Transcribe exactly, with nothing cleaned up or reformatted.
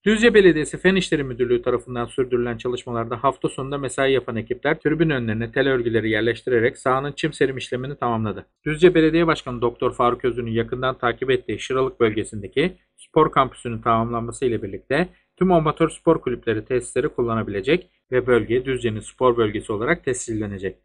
Düzce Belediyesi Fen İşleri Müdürlüğü tarafından sürdürülen çalışmalarda hafta sonunda mesai yapan ekipler tribün önlerine tel örgüleri yerleştirerek sahanın çim serim işlemini tamamladı. Düzce Belediye Başkanı Doktor Faruk Özü'nün yakından takip ettiği Şıralık bölgesindeki spor kampüsünün tamamlanması ile birlikte tüm amatör spor kulüpleri tesisleri kullanabilecek ve bölge Düzce'nin spor bölgesi olarak tescillenecek.